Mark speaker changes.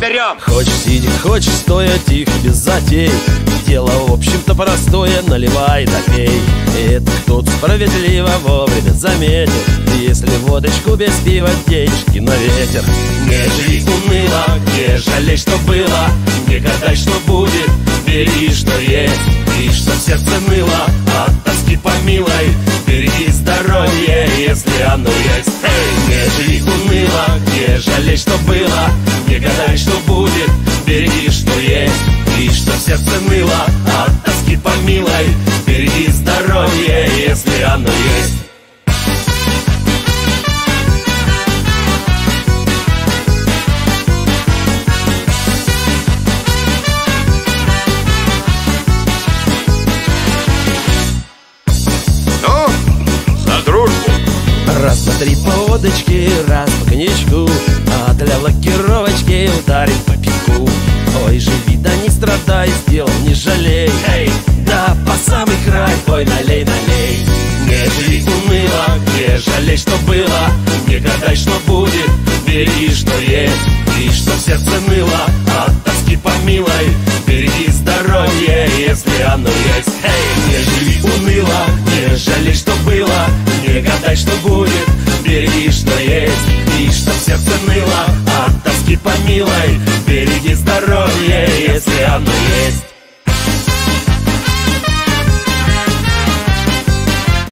Speaker 1: берем.
Speaker 2: Хочешь сидя, хочешь стоя, тихо, без затей. Дело, в общем-то, простое, наливай да пей. И это кто-то справедливо вовремя заметил: если водочку без пива, денежки на ветер.
Speaker 1: Не живи уныло, не жалей, что было, не гадай, что будет, бери, что есть. И что в сердце ныло от тоски по милой, береги здоровье, если оно есть. Не живи уныло, не жалей, что было, не гадай, что будет, береги, что есть. И что в сердце ныло от тоски по милой, береги здоровье, если оно есть.
Speaker 2: Раз, два, три по водочке, раз по коньячку, а для лакировочки ударим по пивку. Ой, живи, да не страдай, сделал, не жалей. Да по самый край, ой, налей, налей.
Speaker 1: Не живи уныло, не жалей, что было, не гадай, что будет, бери, что есть. И что в сердце ныло от тоски по милой, береги здоровье, если оно есть. Не живи уныло, не жалей, что было, не гадай, что будет, береги, что есть. И что в сердце ныло от тоски по милой, береги здоровье, если оно есть.